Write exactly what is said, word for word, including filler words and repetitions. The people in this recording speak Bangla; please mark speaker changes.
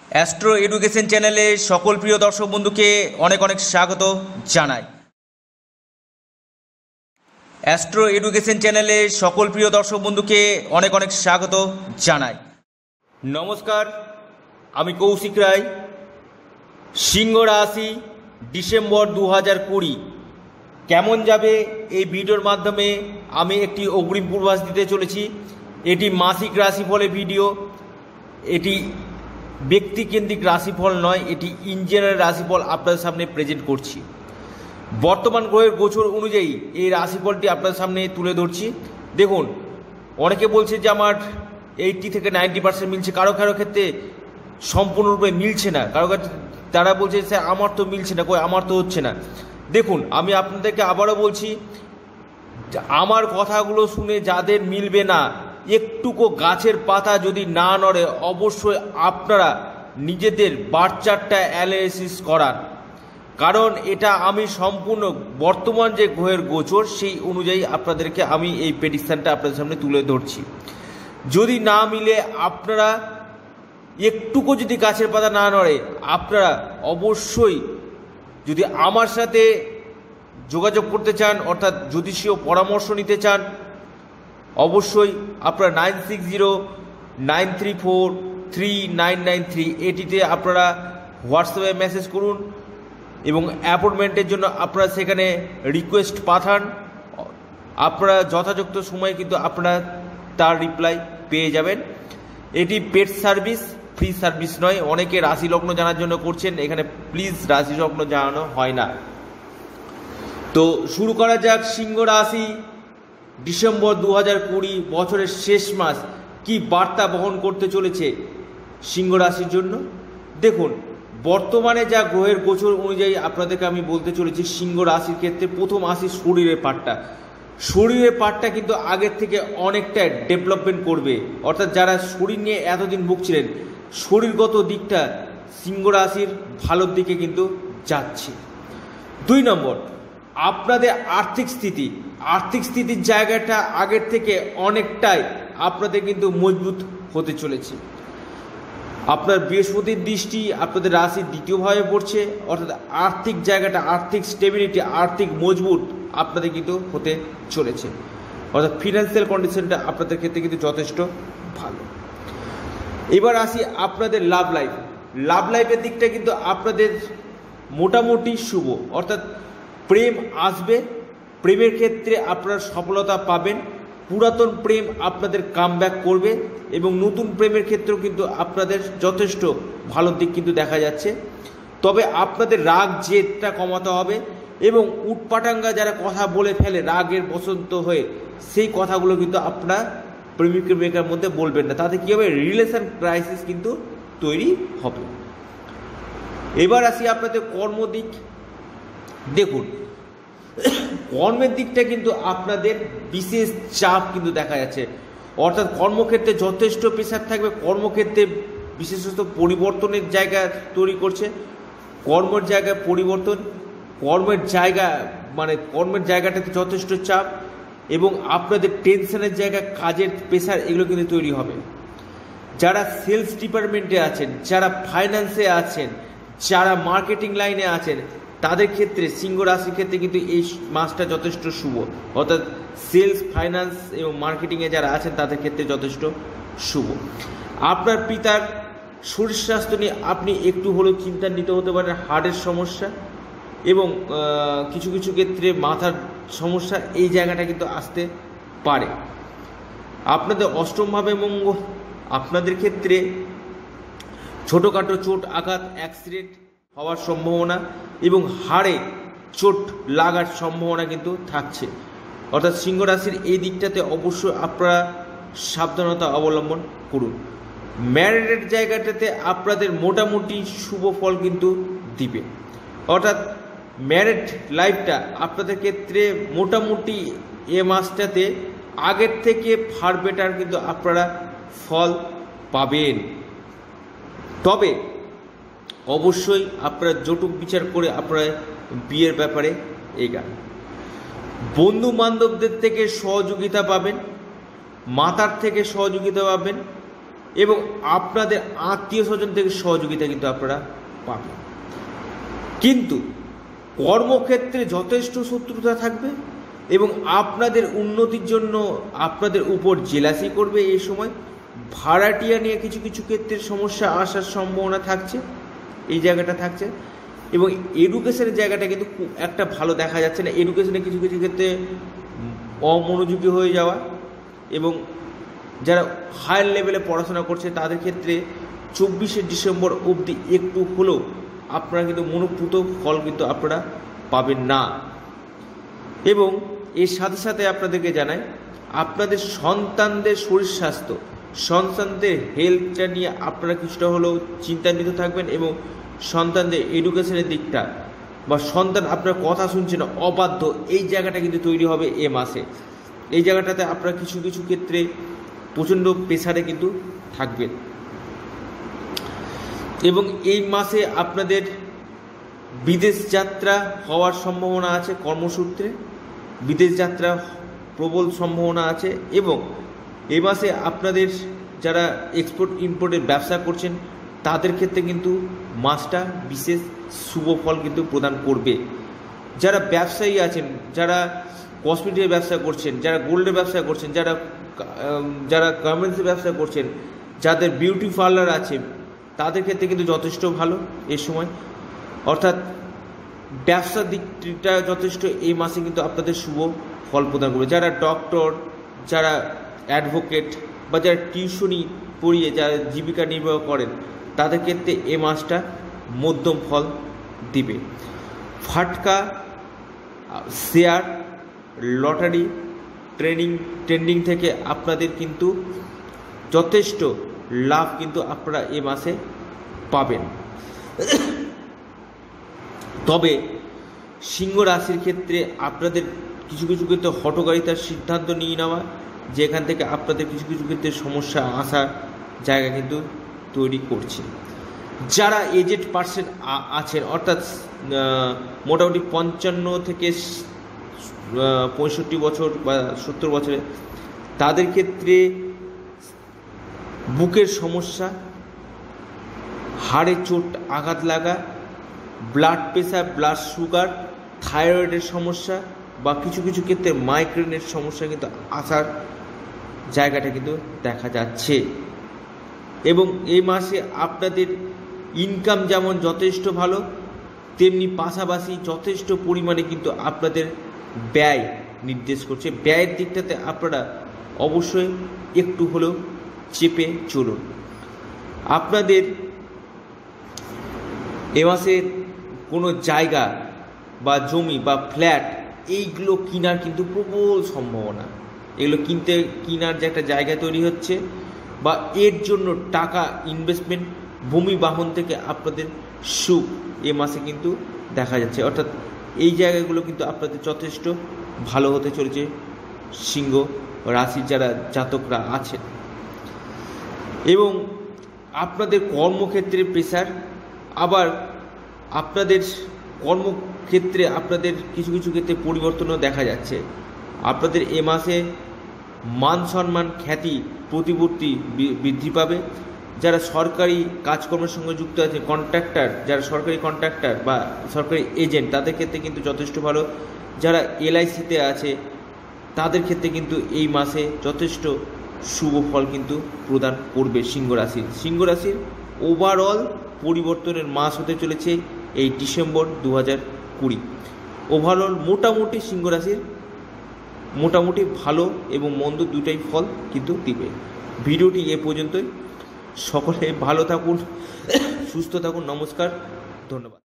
Speaker 1: অ্যাস্ট্রো এডুকেশন চ্যানেলে সকল প্রিয় দর্শক বন্ধুকে অনেক অনেক স্বাগত জানাই। অ্যাস্ট্রো এডুকেশন চ্যানেলে সকল প্রিয় দর্শক বন্ধুকে অনেক অনেক স্বাগত জানাই। নমস্কার, আমি কৌশিক রায়। সিংহ রাশি ডিসেম্বর দু হাজার কুড়ি কেমন যাবে এই ভিডিওর মাধ্যমে আমি একটি অগ্রিম পূর্বাভাস দিতে চলেছি। এটি মাসিক রাশিফলের ভিডিও, এটি ব্যক্তিকেন্দ্রিক রাশিফল নয়, এটি ইন জেনারেল রাশিফল আপনাদের সামনে প্রেজেন্ট করছি। বর্তমান গ্রহের গোচর অনুযায়ী এই রাশিফলটি আপনাদের সামনে তুলে ধরছি। দেখুন, অনেকে বলছে যে আমার এইটটি থেকে নাইনটি পার্সেন্ট মিলছে, কারো কারো ক্ষেত্রে সম্পূর্ণরূপে মিলছে না, কারো কারো তারা বলছে স্যার আমার তো মিলছে না, কই আমার তো হচ্ছে না। দেখুন, আমি আপনাদেরকে আবারও বলছি, আমার কথাগুলো শুনে যাদের মিলবে না, একটুকু গাছের পাতা যদি না নড়ে, অবশ্যই আপনারা নিজেদের বার্থ চার্টটা অ্যানালাইসিস করান, কারণ এটা আমি সম্পূর্ণ বর্তমান যে গ্রহের গোচর সেই অনুযায়ী আপনাদেরকে আমি এই প্রেডিকশনটা আপনাদের সামনে তুলে ধরছি। যদি না মিলে, আপনারা একটুকু যদি গাছের পাতা না নড়ে, আপনারা অবশ্যই যদি আমার সাথে যোগাযোগ করতে চান, অর্থাৎ জ্যোতিষীয় পরামর্শ নিতে চান, অবশ্যই আপনারা nine six zero nine three four three nine nine three এটিতে আপনারা হোয়াটসঅ্যাপে মেসেজ করুন এবং অ্যাপয়েন্টমেন্টের জন্য আপনারা সেখানে রিকোয়েস্ট পাঠান। আপনারা যথাযথ সময়ে কিন্তু আপনারা তার রিপ্লাই পেয়ে যাবেন। এটি পেড সার্ভিস, ফ্রি সার্ভিস নয়। অনেকে রাশি লগ্ন জানার জন্য করছেন, এখানে প্লিজ রাশি লগ্ন জানানো হয় না। তো শুরু করা যাক। সিংহ রাশি ডিসেম্বর দু হাজার কুড়ি বছরের শেষ মাস কি বার্তা বহন করতে চলেছে সিংহ রাশির জন্য। দেখুন, বর্তমানে যা গ্রহের গোচর অনুযায়ী আপনাদেরকে আমি বলতে চলেছি, সিংহ রাশির ক্ষেত্রে প্রথম আসি শরীরের পার্টটা। শরীরের পার্টটা কিন্তু আগের থেকে অনেকটা ডেভেলপমেন্ট করবে, অর্থাৎ যারা শরীর নিয়ে এতদিন ভুগছিলেন, শরীরগত দিকটা সিংহ রাশির ভালোর দিকে কিন্তু যাচ্ছে। দুই নম্বর, আপনাদের আর্থিক স্থিতি আর্থিক স্থিতির জায়গাটা আগের থেকে অনেকটাই আপনাদের কিন্তু মজবুত হতে চলেছে। আপনার বৃহস্পতির দৃষ্টি আপনাদের রাশির দ্বিতীয়ভাবে পড়ছে, অর্থাৎ আর্থিক জায়গাটা, আর্থিক স্টেবিলিটি, আর্থিক মজবুত আপনাদের কিন্তু হতে চলেছে, অর্থাৎ ফিনান্সিয়াল কন্ডিশনটা আপনাদের ক্ষেত্রে কিন্তু যথেষ্ট ভালো। এবার আসি আপনাদের লাভ লাইফ। লাভ লাইফের দিকটা কিন্তু আপনাদের মোটামুটি শুভ, অর্থাৎ প্রেম আসবে, প্রেমের ক্ষেত্রে আপনারা সফলতা পাবেন, পুরাতন প্রেম আপনাদের কামব্যাক করবে এবং নতুন প্রেমের ক্ষেত্রেও কিন্তু আপনাদের যথেষ্ট ভালো দিক কিন্তু দেখা যাচ্ছে। তবে আপনাদের রাগ জেদটা কমাতে হবে এবং উটপাটাঙ্গা যারা কথা বলে ফেলে রাগের বসন্ত হয়ে, সেই কথাগুলো কিন্তু আপনারা প্রেমিক প্রেমিকার মধ্যে বলবেন না, তাতে কী হবে, রিলেশন ক্রাইসিস কিন্তু তৈরি হবে। এবার আসি আপনাদের কর্মদিক। দেখুন, কর্মের দিকটা কিন্তু আপনাদের বিশেষ চাপ কিন্তু দেখা যাচ্ছে, অর্থাৎ কর্মক্ষেত্রে যথেষ্ট প্রেশার থাকবে। কর্মক্ষেত্রে বিশেষত পরিবর্তনের জায়গা তৈরি করছে, কর্মের জায়গায় পরিবর্তন, কর্মের জায়গা মানে কর্মের জায়গাটাতে যথেষ্ট চাপ এবং আপনাদের টেনশনের জায়গা, কাজের প্রেশার, এগুলো কিন্তু তৈরি হবে। যারা সেলস ডিপার্টমেন্টে আছেন, যারা ফাইন্যান্সে আছেন, যারা মার্কেটিং লাইনে আছেন, তাদের ক্ষেত্রে সিংহ রাশির ক্ষেত্রে কিন্তু এই মাসটা যথেষ্ট শুভ, অর্থাৎ সেলস, ফাইন্যান্স এবং মার্কেটিংয়ে যারা আছেন তাদের ক্ষেত্রে যথেষ্ট শুভ। আপনার পিতার শরীর স্বাস্থ্য নিয়ে আপনি একটু হলেও চিন্তান্বিত হতে পারেন, হার্টের সমস্যা এবং কিছু কিছু ক্ষেত্রে মাথার সমস্যা, এই জায়গাটা কিন্তু আসতে পারে। আপনাদের অষ্টমভাবে মঙ্গল, আপনাদের ক্ষেত্রে ছোটোখাটো চোট আঘাত, অ্যাক্সিডেন্ট হওয়ার সম্ভাবনা এবং হাড়ে চোট লাগার সম্ভাবনা কিন্তু থাকছে, অর্থাৎ সিংহ রাশির এই দিকটাতে অবশ্যই আপনারা সাবধানতা অবলম্বন করুন। ম্যারিডের জায়গাটাতে আপনাদের মোটামুটি শুভ ফল কিন্তু দিবে, অর্থাৎ ম্যারিড লাইফটা আপনাদের ক্ষেত্রে মোটামুটি এ মাসটাতে আগের থেকে ফার বেটার কিন্তু আপনারা ফল পাবেন। তবে অবশ্যই আপনারা জটুক বিচার করে আপনারা বিয়ের ব্যাপারে এগান। বন্ধু বান্ধবদের থেকে সহযোগিতা পাবেন, মাতার থেকে সহযোগিতা পাবেন, এবং আপনাদের আত্মীয় স্বজন থেকে সহযোগিতা কিন্তু আপনারা পাবেন। কিন্তু কর্মক্ষেত্রে যথেষ্ট শত্রুতা থাকবে এবং আপনাদের উন্নতির জন্য আপনাদের উপর জেলাসি করবে। এই সময় ভাড়াটিয়া নিয়ে কিছু কিছু ক্ষেত্রে সমস্যা আসার সম্ভাবনা থাকছে, এই জায়গাটা থাকছে। এবং এডুকেশনের জায়গাটা কিন্তু খুব একটা ভালো দেখা যাচ্ছে না। এডুকেশনে কিছু কিছু ক্ষেত্রে অমনোযোগী হয়ে যাওয়া এবং যারা হায়ার লেভেলে পড়াশোনা করছে তাদের ক্ষেত্রে চব্বিশে ডিসেম্বর অবধি একটু হলেও আপনারা কিন্তু মনোপুত ফল কিন্তু আপনারা পাবেন না। এবং এর সাথে সাথে আপনাদেরকে জানাই, আপনাদের সন্তানদের শরীর স্বাস্থ্য, সন্তানদের হেলথটা নিয়ে আপনারা কিছুটা হলেও চিন্তান্বিত থাকবেন এবং সন্তানদের এডুকেশনের দিকটা বা সন্তান আপনার কথা শুনছে না, অবাধ্য, এই জায়গাটা কিন্তু তৈরি হবে এ মাসে। এই জায়গাটাতে আপনারা কিছু কিছু ক্ষেত্রে প্রচণ্ড প্রেসারে কিন্তু থাকবেন। এবং এই মাসে আপনাদের বিদেশ যাত্রা হওয়ার সম্ভাবনা আছে, কর্মসূত্রে বিদেশ যাত্রা প্রবল সম্ভাবনা আছে। এবং এই মাসে আপনাদের যারা এক্সপোর্ট ইম্পোর্টের ব্যবসা করছেন তাদের ক্ষেত্রে কিন্তু মাসটা বিশেষ শুভ ফল কিন্তু প্রদান করবে। যারা ব্যবসায়ী আছেন, যারা কসমেটিকের ব্যবসা করছেন, যারা গোল্ডের ব্যবসা করছেন, যারা যারা গার্মেন্টসের ব্যবসা করছেন, যাদের বিউটি পার্লার আছে তাদের ক্ষেত্রে কিন্তু যথেষ্ট ভালো এই সময়। অর্থাৎ ব্যবসার দিকটা যথেষ্ট এই মাসে কিন্তু আপনাদের শুভ ফল প্রদান করবে। যারা ডক্টর, যারা অ্যাডভোকেট বা যারা টিউশনি পড়িয়ে যারা জীবিকা নির্বাহ করেন তাদের ক্ষেত্রে এ মাসটা মধ্যম ফল দিবে। ফাটকা, শেয়ার, লটারি, ট্রেনিং ট্রেন্ডিং থেকে আপনাদের কিন্তু যথেষ্ট লাভ কিন্তু আপনারা এ মাসে পাবেন। তবে সিংহ রাশির ক্ষেত্রে আপনাদের কিছু কিছু ক্ষেত্রে হঠকারিতার সিদ্ধান্ত নিয়ে নেওয়া, যেখান থেকে আপনাদের কিছু কিছু ক্ষেত্রে সমস্যা আসার জায়গা কিন্তু তৈরি করছে। যারা এজেড পার্সন আছেন, অর্থাৎ মোটামুটি পঞ্চান্ন থেকে পঁয়ষট্টি বছর বা সত্তর বছরে, তাদের ক্ষেত্রে বুকের সমস্যা, হাড়ে চোট আঘাত লাগা, ব্লাড প্রেশার, ব্লাড সুগার, থাইরয়েডের সমস্যা বা কিছু কিছু ক্ষেত্রে মাইগ্রেনের সমস্যা কিন্তু আসার জায়গাটা কিন্তু দেখা যাচ্ছে। এবং এই মাসে আপনাদের ইনকাম যেমন যথেষ্ট ভালো, তেমনি পাশাপাশি যথেষ্ট পরিমাণে কিন্তু আপনাদের ব্যয় নির্দেশ করছে। ব্যয়ের দিকটাতে আপনারা অবশ্যই একটু হলেও চেপে চলুন। আপনাদের এ মাসে কোনো জায়গা বা জমি বা ফ্ল্যাট এইগুলো কেনার কিন্তু প্রবল সম্ভাবনা। এগুলো কিনতে কেনার যে একটা জায়গা তৈরি হচ্ছে বা এর জন্য টাকা ইনভেস্টমেন্ট, ভূমি বাহন থেকে আপনাদের সুখ এ মাসে কিন্তু দেখা যাচ্ছে। অর্থাৎ এই জায়গাগুলো কিন্তু আপনাদের যথেষ্ট ভালো হতে চলেছে সিংহ রাশির যারা জাতকরা আছেন। এবং আপনাদের কর্মক্ষেত্রে প্রেসার, আবার আপনাদের কর্মক্ষেত্রে আপনাদের কিছু কিছু ক্ষেত্রে পরিবর্তনও দেখা যাচ্ছে। আপনাদের এ মাসে মান সম্মান, খ্যাতি, প্রতিপত্তি বৃদ্ধি পাবে। যারা সরকারি কাজকর্মের সঙ্গে যুক্ত আছে, কন্ট্রাক্টর, যারা সরকারি কন্ট্রাক্টর বা সরকারি এজেন্ট, তাদের ক্ষেত্রে কিন্তু যথেষ্ট ভালো। যারা এলআইসিতে আছে তাদের ক্ষেত্রে কিন্তু এই মাসে যথেষ্ট শুভ ফল কিন্তু প্রদান করবে সিংহ রাশির। সিংহ রাশির ওভারঅল পরিবর্তনের মাস হতে চলেছে এই ডিসেম্বর দু হাজার কুড়ি। ওভারঅল মোটামুটি সিংহ রাশির মোটামুটি ভালো এবং মন্দ দুটাই ফল কিন্তু দিবে। ভিডিওটি এ পর্যন্তই। সকলে ভালো থাকুন, সুস্থ থাকুন। নমস্কার, ধন্যবাদ।